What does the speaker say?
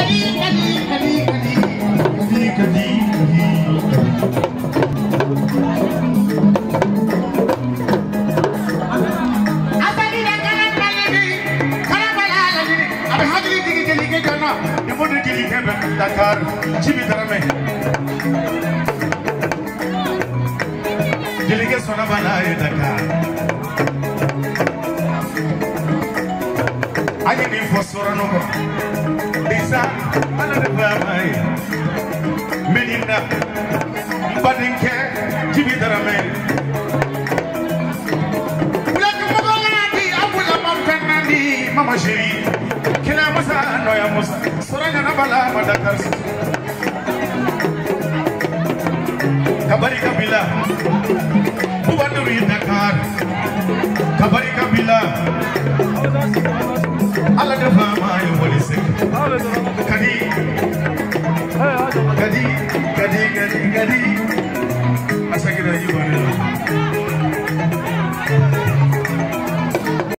Dakar, Jimmy Darame. Delegate Sonabana, Dakar. I need for Sorano. Lisa, another family. Medina, Budding Care, Jimmy Darame. Mama Shiri, Kinamusa, Noyamus, Sorana Nabala, Madakas, Kabari Kabila, who want to read Dakar, Kabari Kabila, Aladavama, what is it? Kadi, Asakira, you